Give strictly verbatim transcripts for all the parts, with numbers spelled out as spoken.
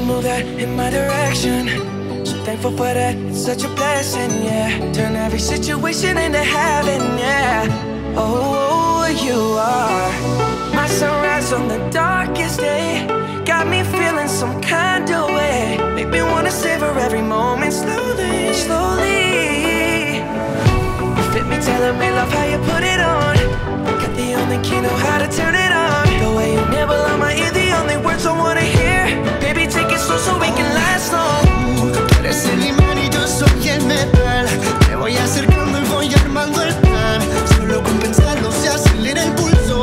move that in my direction. So thankful for that, it's such a blessing, yeah. Turn every situation into heaven, yeah. Oh, you are my sunrise on the darkest day. Got me feeling some kind of way. Make me wanna savor every moment slowly, slowly. You fit me, telling me love how you put it on. Got the only key, know how to turn it on. The way you nibble on my ear, the only words I wanna hear. Baby, take it slow so we can last long. Tú eres el imán y yo soy el metal. Me voy acercando y voy armando el plan. Solo con pensarlo se acelera el pulso.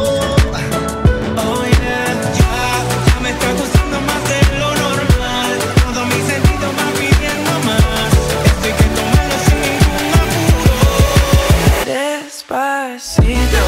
Oh yeah, ya, ya me está gustando más de lo normal. Todo mi sentido va pidiendo más. Esto hay que tomarlo sin ningún apuro. Despacito.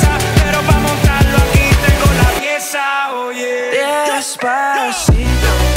Despacito.